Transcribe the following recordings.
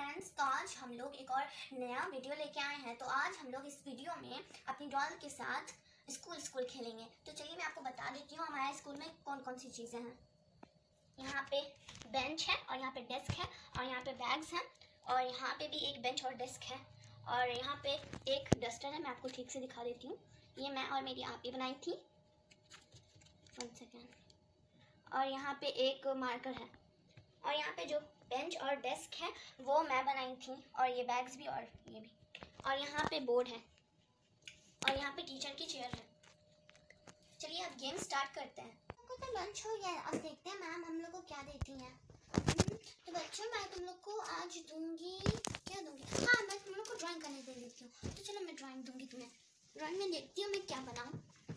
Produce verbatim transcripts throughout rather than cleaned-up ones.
Friends, तो आज हम लोग एक और नया वीडियो लेके आए हैं। तो आज हम लोग इस वीडियो में अपनी डॉल के साथ स्कूल स्कूल खेलेंगे। तो चलिए मैं आपको बता देती हूँ हमारे स्कूल में कौन कौन सी चीज़ें हैं। यहाँ पे बेंच है और यहाँ पे डेस्क है और यहाँ पे बैग्स हैं और यहाँ पे भी एक बेंच और डेस्क है और यहाँ पे एक डस्टर है। मैं आपको ठीक से दिखा देती हूँ। ये मैं और मेरी आप ही बनाई थी। One second. और यहाँ पे एक मार्कर है और यहाँ पे जो बेंच और डेस्क है वो मैं बनाई थी और ये बैग्स भी और ये भी। और यहाँ पे बोर्ड है और यहाँ पे टीचर की चेयर है। चलिए अब गेम स्टार्ट करते हैं। हमको तो लंच हो गया, अब देखते हैं मैम हम लोग को क्या देती हैं। तो बच्चों मैं तुम लोग को आज दूंगी, क्या दूंगी, हाँ मैं तुम लोग को ड्राइंग करने दे देती हूँ। तो चलो मैं ड्राइंग दूंगी तुम्हें। ड्राइंग में देखती हूँ मैं क्या बनाऊँ।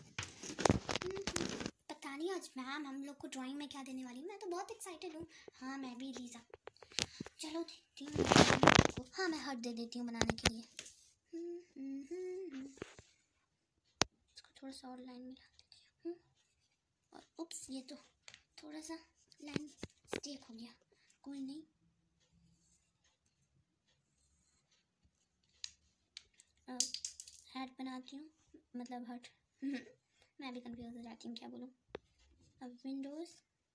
पता नहीं आज मैम हम लोग को ड्राइंग में क्या देने वाली है। मैं तो बहुत एक्साइटेड हूँ। हाँ मैं भी लीजा। चलो देखती हूँ। हाँ मैं हट दे देती हूँ बनाने के लिए। इसको थोड़ा सा और लाइन मिला देती हूँ। और उप्स ये तो थोड़ा सा लाइन स्टेक हो गया, कोई नहीं। अब हेड बनाती हूँ, मतलब हट। मैं भी कंफ्यूज हो जाती हूँ क्या बोलूँ। अब विंडोज,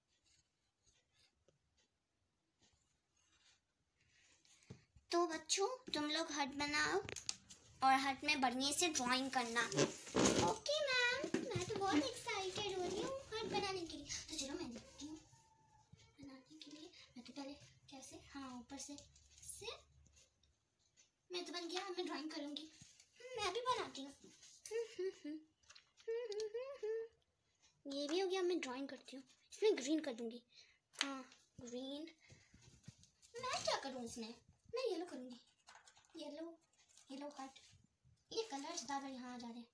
तो बच्चों तुम लोग हट बनाओ और हट में बढ़िया से ड्राइंग करना। ओके मैम, मैं तो बहुत एक्साइटेड हो रही हूँ हट बनाने के लिए। तो चलो मैं देखती हूँ बनाने के लिए। मैं तो पहले कैसे, हाँ ऊपर से से मैं तो बन गया। मैं ड्राइंग करूँगी, मैं भी बनाती हूँ। ये भी हो गया। मैं ड्राइंग करती हूँ, इसमें ग्रीन कर दूँगी। हाँ ग्रीन। मैं क्या करूँ इसमें, मैं येलो करूँगी। येलो येलो हट। ये कलर्स ज़्यादा यहाँ आ जा रहे।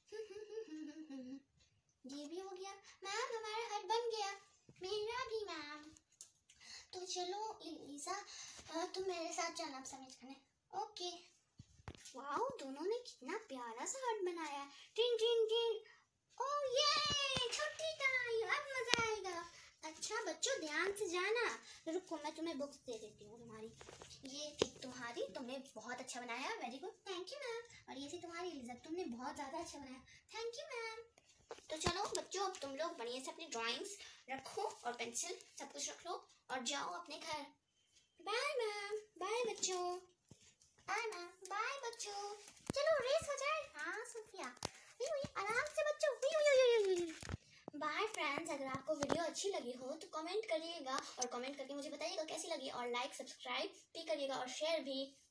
ये भी हो गया। मैम हमारा हट बन गया। मेरा भी मैम। तो चलो लीजा तुम मेरे साथ चलना अब समझ करने। ओके। वाओ दोनों ने कितना प्यारा सा हट बनाया है। Tin tin tin. ओह ये छुट्टी टाइम, अब मजा आएगा। अच्छा बच्चों ध्यान से जाना। रुको मैं तुम्हें बुक्स दे देती हूँ। तुम्हारी ये थी तुम्हारी, तुमने बहुत अच्छा बनाया, very good, thank you ma'am. और ये थी तुम्हारी लिज़ा, तुमने बहुत ज़्यादा अच्छा बनाया, थैंक यू मैम। तो चलो बच्चों अब तुम लोग बढ़िया से अपनी ड्राइंग्स रखो और पेंसिल सब कुछ रख लो और जाओ अपने घर। Bye ma'am. बाय बच्चों। Bye ma'am. बाय बच्चों। चलो रेस हो जाए। हाँ सोफिया आराम से बच्चों। Bye friends. अगर आपको वीडियो अच्छी लगी हो तो कमेंट करिएगा और कमेंट करके मुझे बताइएगा कैसी लगी और लाइक सब्सक्राइब भी करिएगा और शेयर भी।